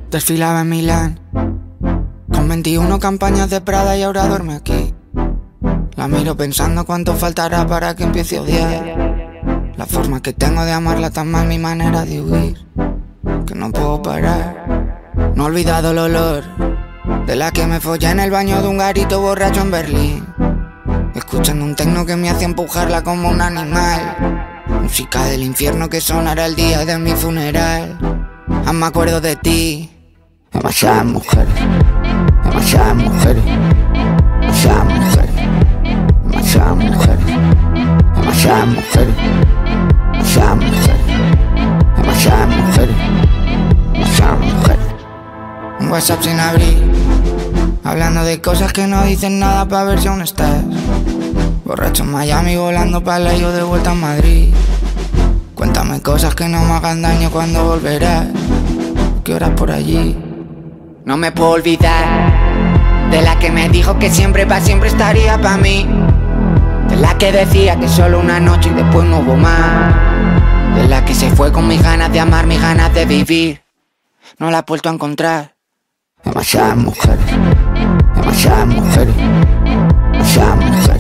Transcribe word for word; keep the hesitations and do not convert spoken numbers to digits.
Desfilaba en Milán con veintiuno campañas de Prada y ahora duerme aquí. La miro pensando cuánto faltará para que empiece a odiar la forma que tengo de amarla, tan mal mi manera de huir, que no puedo parar. No he olvidado el olor de la que me follé en el baño de un garito borracho en Berlín, escuchando un tecno que me hacía empujarla como un animal. Música del infierno que sonará el día de mi funeral. Aún me acuerdo de ti. Demasiadas mujeres, demasiadas mujeres, demasiadas mujeres, demasiadas mujeres, demasiadas mujeres, demasiadas mujeres, demasiadas mujeres, demasiadas mujeres. Un WhatsApp sin abrir, hablando de cosas que no dicen nada pa' ver si aún estás. Borracho en Miami, volando pa' la yo de vuelta a Madrid. Cuéntame cosas que no me hagan daño, cuando volverás, qué horas por allí. No me puedo olvidar de la que me dijo que siempre pa' siempre estaría pa' mí, de la que decía que solo una noche y después no hubo más, de la que se fue con mis ganas de amar, mis ganas de vivir. No la he vuelto a encontrar. Demasiadas mujeres, demasiadas mujeres, demasiadas mujeres.